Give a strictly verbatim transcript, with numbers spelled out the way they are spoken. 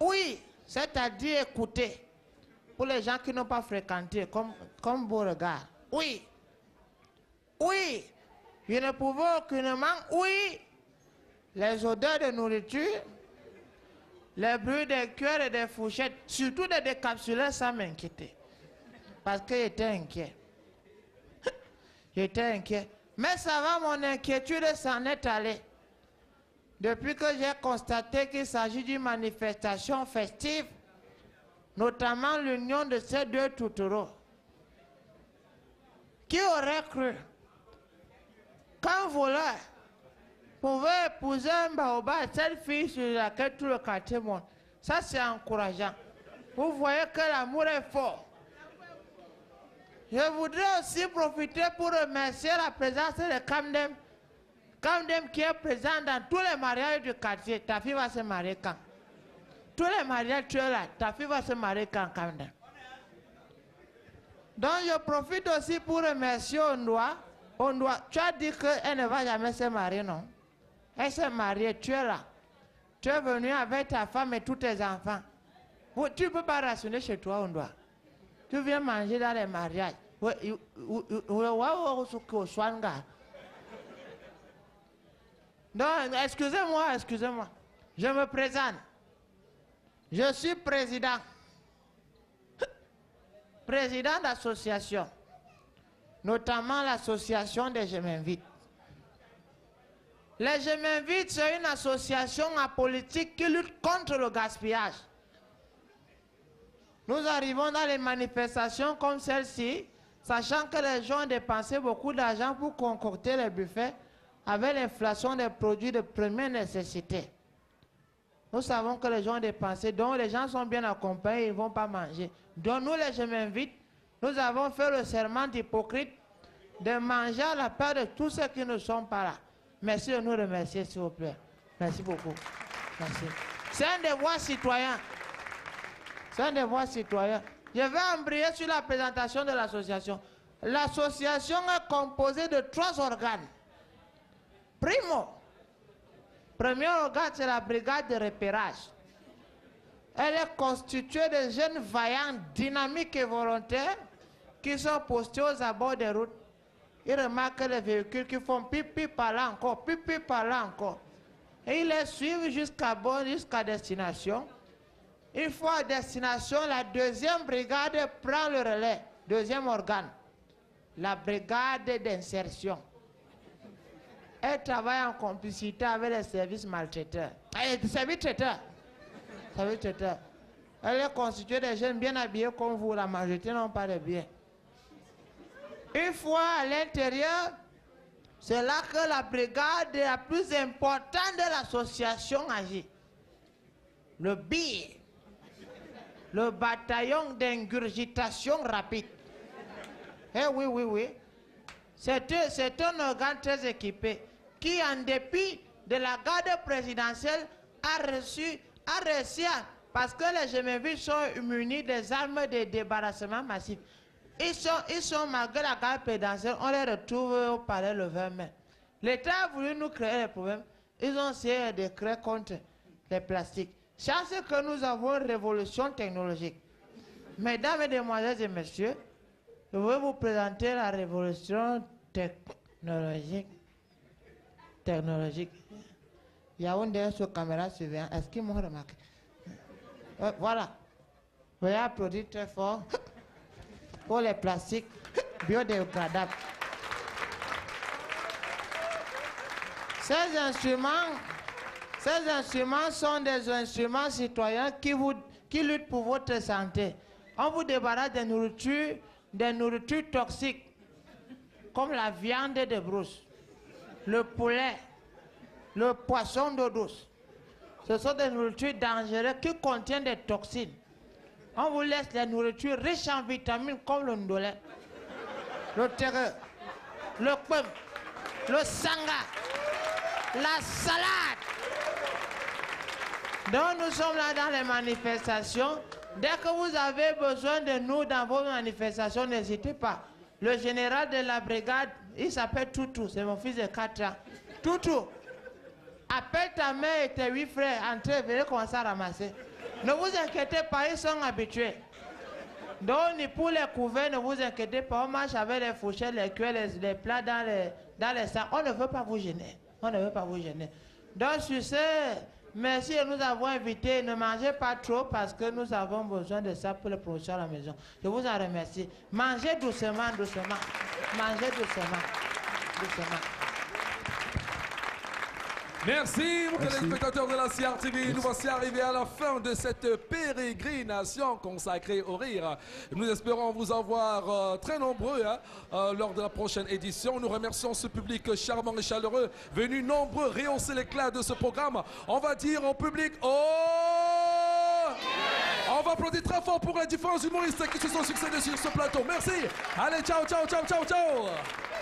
Oui, c'est-à-dire écouter. Pour les gens qui n'ont pas fréquenté, comme, comme vos regards. Oui. Oui. Je ne pouvais aucunement. Oui. Les odeurs de nourriture, les bruits des cuillères et des fourchettes, surtout des décapsuleurs, ça m'inquiétait. Parce que j'étais inquiet. J'étais inquiet. Mais ça va, mon inquiétude s'en est allée. Depuis que j'ai constaté qu'il s'agit d'une manifestation festive, notamment l'union de ces deux toutoureaux. Qui aurait cru qu'un voleur pouvait épouser un baobab, cette fille sur laquelle tout le quartier monte? Ça, c'est encourageant. Vous voyez que l'amour est fort. Je voudrais aussi profiter pour remercier la présence de Kamdem. Kamdem qui est présent dans tous les mariages du quartier. Ta fille va se marier quand? Tous les mariages, tu es là. Ta fille va se marier quand, Kamdem? Donc, je profite aussi pour remercier Ondoa. Ondoa, tu as dit qu'elle ne va jamais se marier, non? Elle s'est mariée, tu es là. Tu es venu avec ta femme et tous tes enfants. Tu ne peux pas rationner chez toi, Ondoa. Tu viens manger dans les mariages. Donc, excusez-moi, excusez-moi. Je me présente. Je suis président. Président d'association. Notamment l'association des Je m'invite. Les Je m'invite, c'est une association apolitique qui lutte contre le gaspillage. Nous arrivons dans les manifestations comme celle-ci, sachant que les gens ont dépensé beaucoup d'argent pour concocter les buffets avec l'inflation des produits de première nécessité. Nous savons que les gens ont dépensé, donc les gens sont bien accompagnés, ils ne vont pas manger. Donc nous, les Je m'invite, nous avons fait le serment d'hypocrite de manger à la part de tous ceux qui ne sont pas là. Merci de nous remercier, s'il vous plaît. Merci beaucoup. Merci. C'est un devoir citoyen. C'est un devoir citoyen. Je vais embrayer sur la présentation de l'association. L'association est composée de trois organes. Primo, premier organe, c'est la brigade de repérage. Elle est constituée de jeunes vaillants, dynamiques et volontaires qui sont postés aux abords des routes. Ils remarquent les véhicules qui font pipi par là encore, pipi par là encore. Et ils les suivent jusqu'à bord, jusqu'à destination. Une fois à destination, la deuxième brigade prend le relais. Deuxième organe, la brigade d'insertion. Elle travaille en complicité avec les services maltraiteurs. Les services traiteurs. Services traiteurs. Elle est constituée de jeunes bien habillés comme vous. La majorité n'ont pas de bien. Une fois à l'intérieur, c'est là que la brigade la plus importante de l'association agit. Le B I R. Le bataillon d'ingurgitation rapide. Eh oui, oui, oui. C'est un organe très équipé qui, en dépit de la garde présidentielle, a reçu, a réussi à, parce que les Je m'invite sont munis des armes de débarrassement massif. Ils sont, ils sont, malgré la garde présidentielle, on les retrouve au palais le vingt mai. L'État a voulu nous créer des problèmes. Ils ont essayé de créer contre les plastiques. Chance que nous avons une révolution technologique. Mesdames, Mesdemoiselles et Messieurs, je vais vous présenter la révolution technologique. Technologique. Il y a une derrière sur caméra surveillance. Est-ce qu'ils m'ont remarqué? Euh, voilà. Veuillez applaudir très fort pour les plastiques biodégradables. Ces instruments, ces instruments sont des instruments citoyens qui, vous, qui luttent pour votre santé. On vous débarrasse des nourritures, des nourritures toxiques, comme la viande de brousse, le poulet, le poisson d'eau douce. Ce sont des nourritures dangereuses qui contiennent des toxines. On vous laisse les nourritures riches en vitamines comme le ndolé, le terreux, le pomme, le sanga, la salade. Donc nous sommes là dans les manifestations. Dès que vous avez besoin de nous dans vos manifestations, n'hésitez pas. Le général de la brigade, il s'appelle Toutou, c'est mon fils de quatre ans. Toutou, appelle ta mère et tes huit frères, entrez, venez commencer à ramasser. Ne vous inquiétez pas, ils sont habitués. Donc, ni pour les couverts, ne vous inquiétez pas. On marche avec les fourchettes, les cuillères, les, les plats dans les, dans les sacs. On ne veut pas vous gêner. On ne veut pas vous gêner. Donc, sur ce, merci de nous avoir invités. Ne mangez pas trop parce que nous avons besoin de ça pour les promotions à la maison. Je vous en remercie. Mangez doucement, doucement. Mangez doucement. Doucement. Merci, mon téléspectateur de la C R T V. Nous voici arrivés à la fin de cette pérégrination consacrée au rire. Nous espérons vous avoir euh, très nombreux hein, euh, lors de la prochaine édition. Nous remercions ce public charmant et chaleureux, venu nombreux rehausser l'éclat de ce programme. On va dire au public « Oh !» On va applaudir très fort pour les différents humoristes qui se sont succédés sur ce plateau. Merci. Allez, ciao, ciao, ciao, ciao, ciao.